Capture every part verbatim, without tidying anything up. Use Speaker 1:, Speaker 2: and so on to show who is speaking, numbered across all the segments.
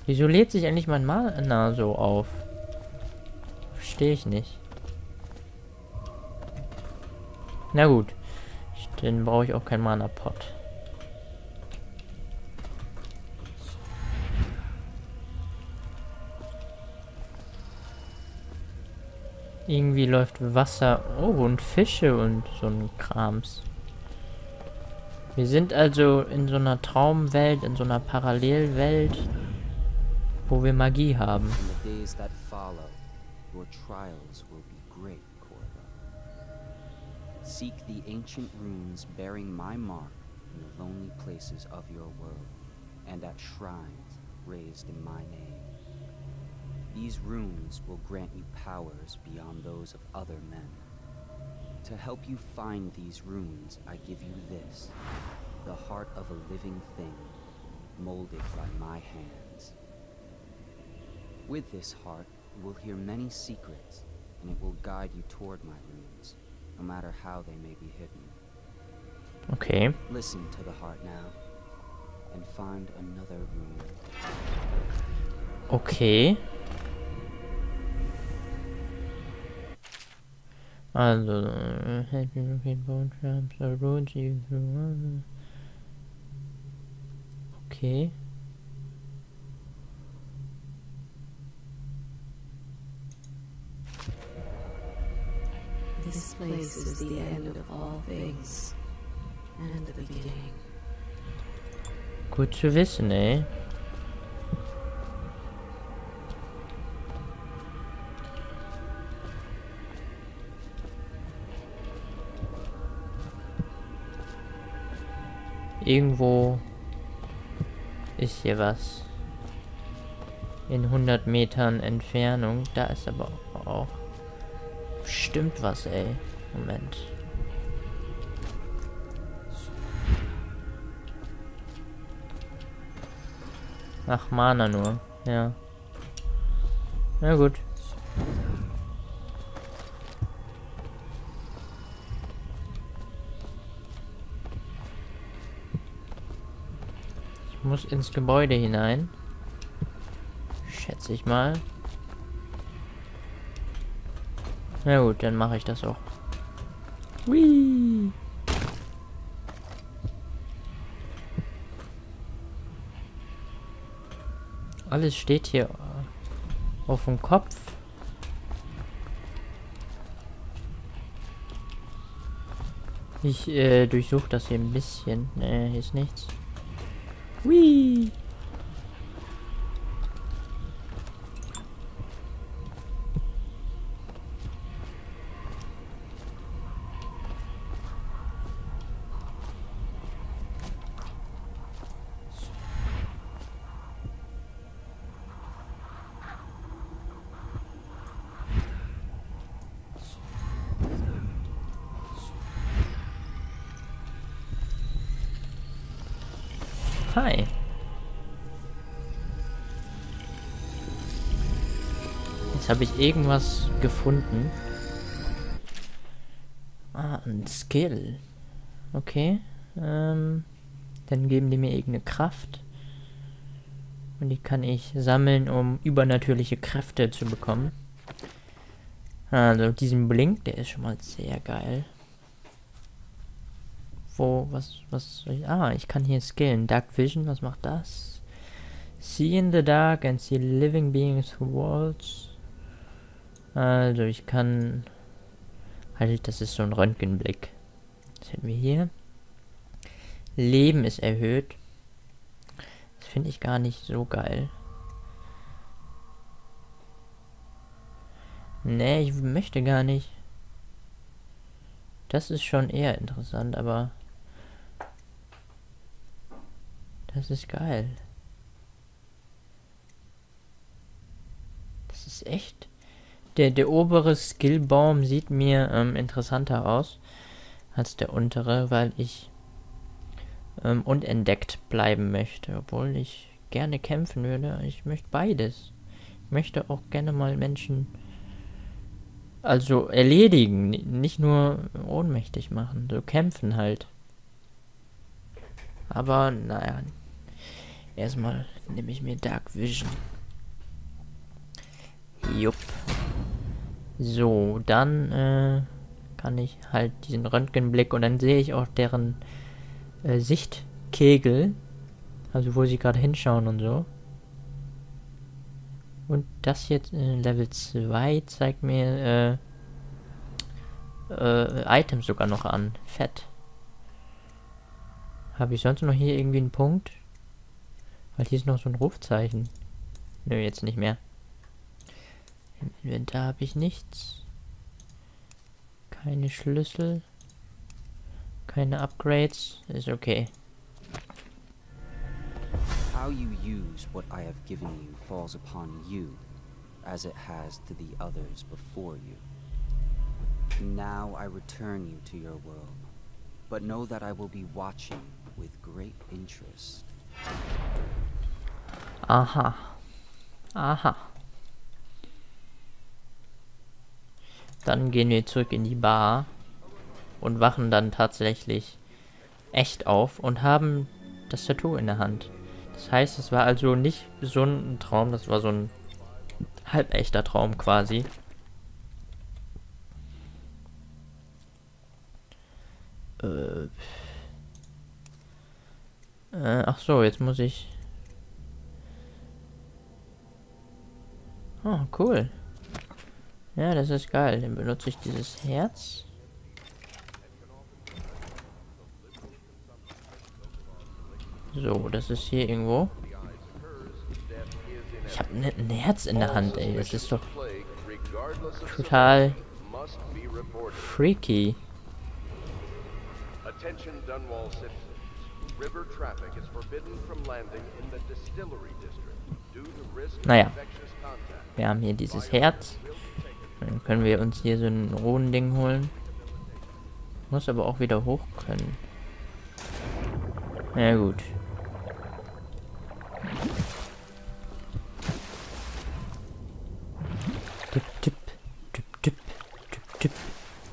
Speaker 1: Wieso lädt sich eigentlich mein Mana so auf? Verstehe ich nicht. Na gut. Ich, dann brauche ich auch keinen Mana-Pot. Irgendwie läuft Wasser. Oh, und Fische und so ein Krams. Wir sind also in so einer Traumwelt, in so einer Parallelwelt, wo wir Magie haben.
Speaker 2: In the days that follow, your trials will be great, Korra. Seek the ancient runes bearing my mark in the lonely places of your world, and at shrines raised in my name. These runes will grant you powers beyond those of other men. To help you find these runes, I give you this, the heart of a living thing, molded by my hands. With this heart, you will hear many secrets, and it will guide you toward my runes, no matter how they may be hidden.
Speaker 1: Okay.
Speaker 2: Listen to the heart now, and find another rune.
Speaker 1: Okay. Also, help you locate bone traps or roads you through. Okay.
Speaker 3: This place is the end of all things, and the beginning.
Speaker 1: Gut zu wissen, ey. Irgendwo ist hier was. In hundert Metern Entfernung. Da ist aber auch bestimmt was, ey. Moment. Ach, Mana nur. Ja. Na gut. Ich muss ins Gebäude hinein. Schätze ich mal. Na gut, dann mache ich das auch. Whee! Alles steht hier auf dem Kopf. Ich äh, durchsuche das hier ein bisschen. Ne, hier ist nichts. Whee! Hi. Jetzt habe ich irgendwas gefunden. Ah, ein Skill. Okay. Ähm, dann geben die mir irgendeine Kraft. Und die kann ich sammeln, um übernatürliche Kräfte zu bekommen. Also diesen Blink, der ist schon mal sehr geil. Wo, was, was soll ich, ah, ich kann hier skillen. Dark Vision, was macht das? See in the dark and see living beings through walls. Also ich kann, halt, das ist so ein Röntgenblick. Was hätten wir hier? Leben ist erhöht. Das finde ich gar nicht so geil. Nee, ich möchte gar nicht. Das ist schon eher interessant, aber das ist geil. Das ist echt. Der, der obere Skillbaum sieht mir ähm, interessanter aus als der untere, weil ich ähm, unentdeckt bleiben möchte. Obwohl ich gerne kämpfen würde. Ich möchte beides. Ich möchte auch gerne mal Menschen also erledigen, nicht nur ohnmächtig machen. So kämpfen halt. Aber naja. Erstmal nehme ich mir Dark Vision. Jupp. So, dann äh, kann ich halt diesen Röntgenblick und dann sehe ich auch deren äh, Sichtkegel. Also wo sie gerade hinschauen und so. Und das jetzt in Level zwei zeigt mir äh, äh, Items sogar noch an. Fett. Habe ich sonst noch hier irgendwie einen Punkt? Weil hier ist noch so ein Rufzeichen. Nö, jetzt nicht mehr. Im Inventar habe ich nichts. Keine Schlüssel. Keine Upgrades. Ist okay.
Speaker 2: How you use what I have given you falls upon you, as it has to the others before you. Now I return you to your world, but know that I will be watching with great interest.
Speaker 1: Aha. Aha. Dann gehen wir zurück in die Bar und wachen dann tatsächlich echt auf und haben das Tattoo in der Hand. Das heißt, es war also nicht so ein Traum, das war so ein halbechter Traum quasi. Äh, äh, ach so, jetzt muss ich... Oh, cool. Ja, das ist geil. Dann benutze ich dieses Herz. So, das ist hier irgendwo. Ich habe ne, ein Herz in der Hand, ey. Das ist doch total freaky.
Speaker 4: Attention Dunwall citizens. River traffic is forbidden from landing in the distillery district due to risk of
Speaker 1: Naja,
Speaker 4: infectious contact.
Speaker 1: wir haben hier dieses Herz. Dann können wir uns hier so ein Runending holen. Muss aber auch wieder hoch können. Na gut. Tipp, tipp, tipp, tipp, tipp, tipp.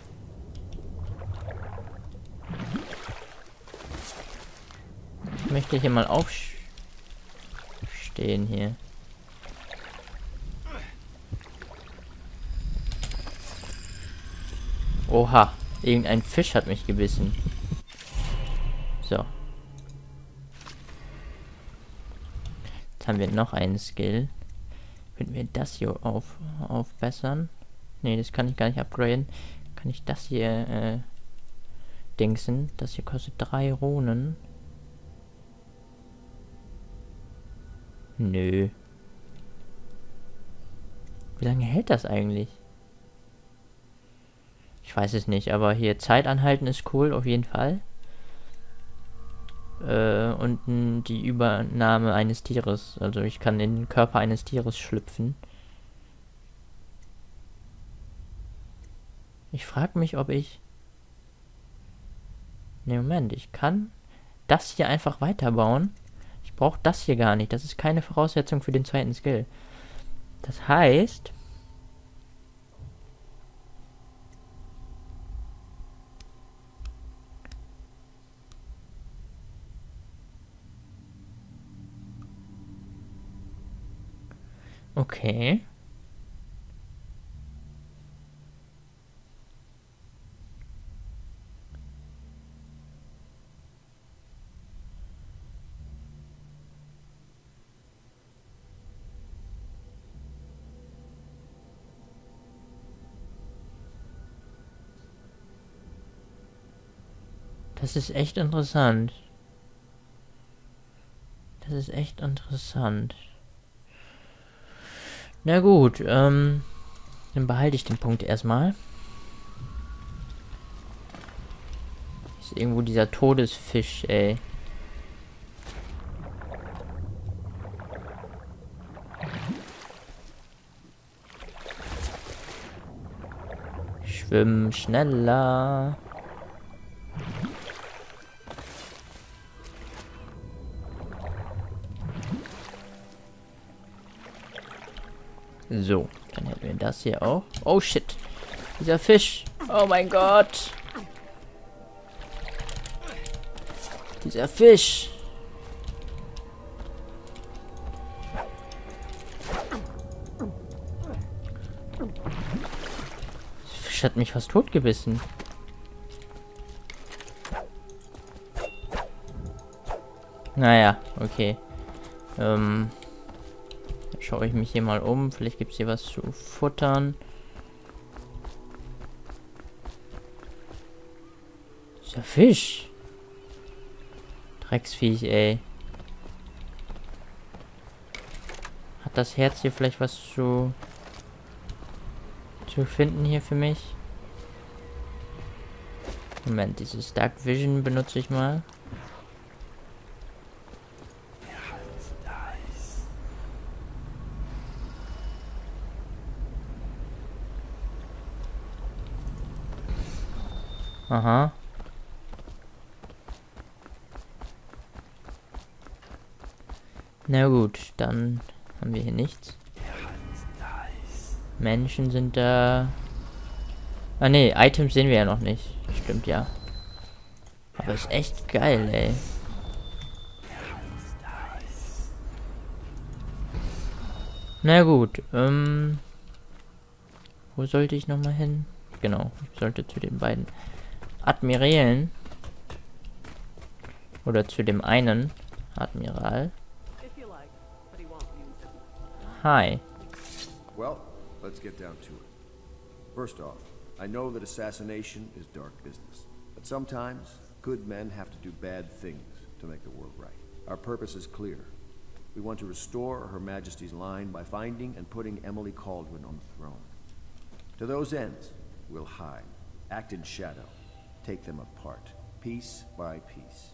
Speaker 1: Ich möchte hier mal aufstehen hier. Oha, irgendein Fisch hat mich gebissen. So. Jetzt haben wir noch einen Skill. Könnten wir das hier auf, aufbessern? Ne, das kann ich gar nicht upgraden. Kann ich das hier äh, dingsen? Das hier kostet drei Runen. Nö. Wie lange hält das eigentlich? Ich weiß es nicht, aber hier Zeit anhalten ist cool, auf jeden Fall. Äh, und n, die Übernahme eines Tieres. Also ich kann in den Körper eines Tieres schlüpfen. Ich frage mich, ob ich... Ne, Moment, ich kann das hier einfach weiterbauen. Ich brauche das hier gar nicht. Das ist keine Voraussetzung für den zweiten Skill. Das heißt... Okay. Das ist echt interessant. Das ist echt interessant. Na gut, ähm, dann behalte ich den Punkt erstmal. Ist irgendwo dieser Todesfisch, ey. Schwimm schneller. So, dann hätten wir das hier auch. Oh shit. Dieser Fisch. Oh mein Gott. Dieser Fisch. Fisch hat mich fast tot gebissen. Naja, okay. Ähm, dann schaue ich mich hier mal um. Vielleicht gibt es hier was zu futtern. Dieser Fisch. Drecksviech, ey. Hat das Herz hier vielleicht was zu... zu finden hier für mich? Moment, dieses Dark Vision benutze ich mal. Aha. Na gut, dann haben wir hier nichts. Menschen sind da. Ah ne, Items sehen wir ja noch nicht. Stimmt ja. Aber ist echt geil, ey. Na gut, ähm. Wo sollte ich nochmal hin? Genau, ich sollte zu den beiden Admirälen. Oder zu dem einen Admiral. Hi.
Speaker 5: Well, let's get down to it. First off, I know that assassination is dark business. But sometimes, good men have to do bad things to make the world right. Our purpose is clear. We want to restore Her Majesty's line by finding and putting Emily Kaldwin on the throne. To those ends, we'll hide, act in shadow, take them apart, piece by piece.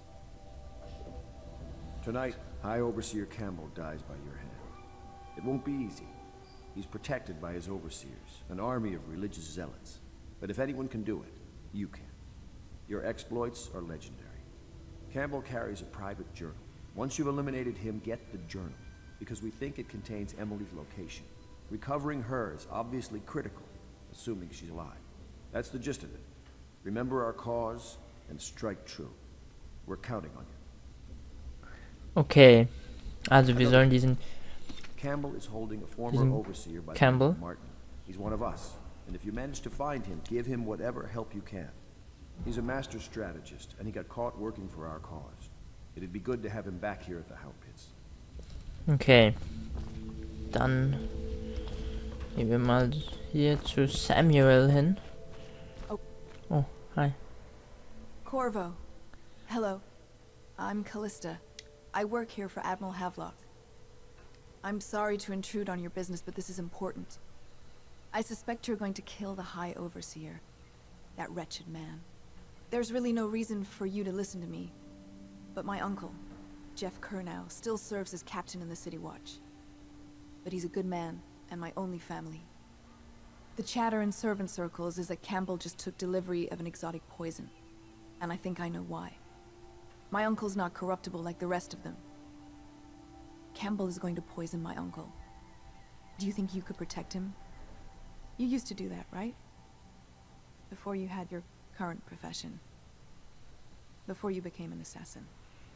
Speaker 5: Tonight, High Overseer Campbell dies by your hand. It won't be easy. He's protected by his overseers, an army of religious zealots. But if anyone can do it, you can. Your exploits are legendary. Campbell carries a private journal. Once you've eliminated him, get the journal, because we think it contains Emily's location. Recovering her is obviously critical, assuming she's alive. That's the gist of it. Remember our cause and strike true. We're counting on you.
Speaker 1: Okay. Also wir sollen diesen
Speaker 5: Campbell is holding a former overseer by
Speaker 1: Campbell
Speaker 5: Martin. He's one of us, and if you manage to find him, give him whatever help you can. He's a master strategist, and he got caught working for our cause. It'd be good to have him back here at the Hound Pits.
Speaker 1: Okay. Dann gehen wir mal hier zu Samuel hin.
Speaker 6: Oh.
Speaker 1: Oh, hi.
Speaker 6: Corvo. Hello. I'm Callista. I work here for Admiral Havelock. I'm sorry to intrude on your business, but this is important. I suspect you're going to kill the High Overseer. That wretched man. There's really no reason for you to listen to me. But my uncle, Jeff Kernow, still serves as captain in the City Watch. But he's a good man, and my only family. The chatter in servant circles is that Campbell just took delivery of an exotic poison. And I think I know why. My uncle's not corruptible like the rest of them. Campbell is going to poison my uncle. Do you think you could protect him? You used to do that, right? Before you had your current profession. Before you became an assassin.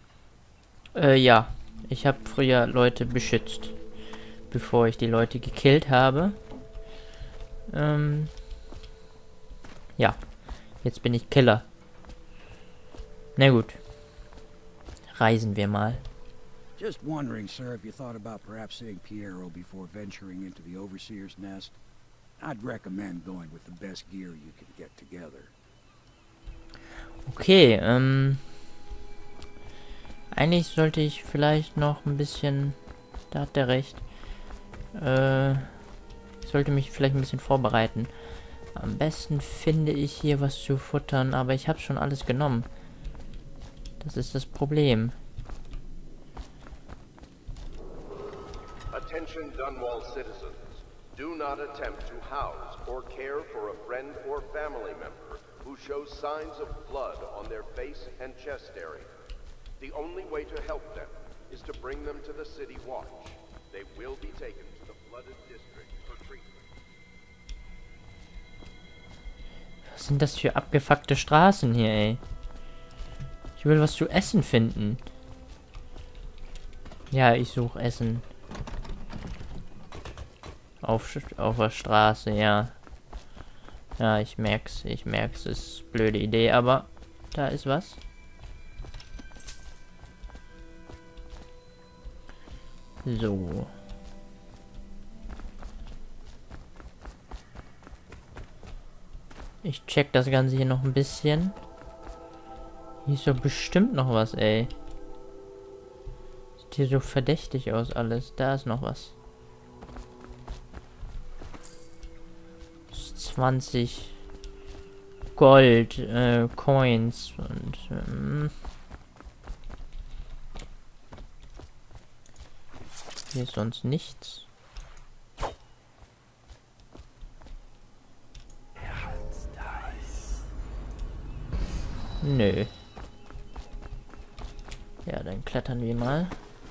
Speaker 1: Äh, ja. Ich habe früher Leute beschützt. Bevor ich die Leute gekillt habe. Ähm. Ja. Jetzt bin ich Killer. Na gut. Reisen wir mal.
Speaker 7: Just wondering, sir, if you thought about perhaps seeing Piero before venturing into the Overseer's nest. I'd recommend going with the best gear you can get together.
Speaker 1: Okay, ähm... eigentlich sollte ich vielleicht noch ein bisschen... Da hat der recht. Äh... Ich sollte mich vielleicht ein bisschen vorbereiten. Am besten finde ich hier was zu futtern, aber ich habe schon alles genommen. Das ist das Problem.
Speaker 4: Attention Dunwall citizens. Do not attempt to house or care for a friend or family member who shows signs of blood on their face and chest area. The only way to help them is to bring them to the City Watch. They will be taken to the flooded district for treatment.
Speaker 1: Was sind das für abgefuckte Straßen hier, ey? Ich will was zu essen finden. Ja, ich suche Essen. Auf, auf der Straße, ja. Ja, ich merk's, ich merk's, ist eine blöde Idee, aber da ist was. So. Ich check das Ganze hier noch ein bisschen. Hier ist doch bestimmt noch was, ey. Sieht hier so verdächtig aus alles. Da ist noch was. zwanzig Gold, äh, Coins und, ähm, hier ist sonst nichts. Nö. Ja, dann klettern wir mal.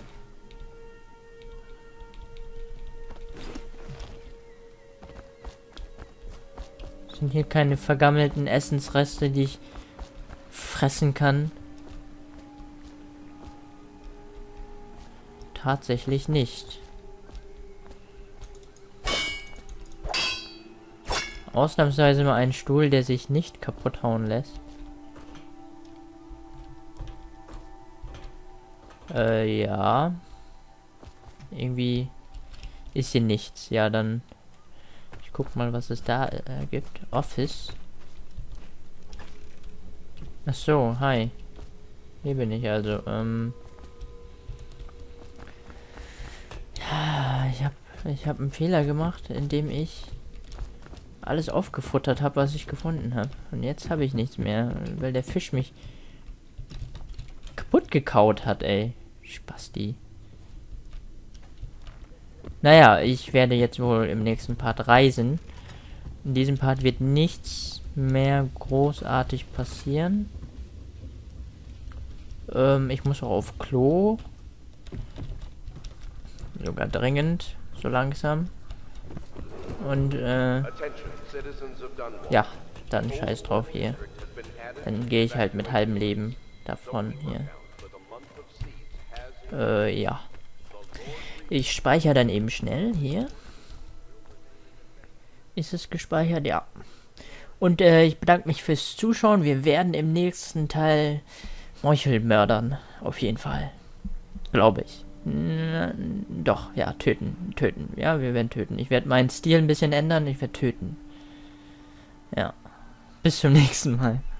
Speaker 1: Sind hier keine vergammelten Essensreste, die ich fressen kann? Tatsächlich nicht. Ausnahmsweise mal ein Stuhl, der sich nicht kaputt hauen lässt. Äh, ja. Irgendwie ist hier nichts. Ja, dann... Ich guck mal, was es da äh, gibt. Office. Ach so, hi. Hier bin ich also. Ähm... Ja, ich hab, ich hab einen Fehler gemacht, indem ich alles aufgefuttert habe, was ich gefunden habe. Und jetzt habe ich nichts mehr, weil der Fisch mich kaputt gekaut hat, ey. Spasti. Naja, ich werde jetzt wohl im nächsten Part reisen. In diesem Part wird nichts mehr großartig passieren. Ähm, ich muss auch auf Klo. Sogar dringend, so langsam. Und, äh... ja, dann scheiß drauf hier. Dann gehe ich halt mit halbem Leben davon hier. Äh, ja. Ich speichere dann eben schnell hier. Ist es gespeichert? Ja. Und äh, ich bedanke mich fürs Zuschauen. Wir werden im nächsten Teil Meuchel mördern. Auf jeden Fall. Glaube ich. N doch, ja, töten. Töten. Ja, wir werden töten. Ich werde meinen Stil ein bisschen ändern. Ich werde töten. Ja. Bis zum nächsten Mal.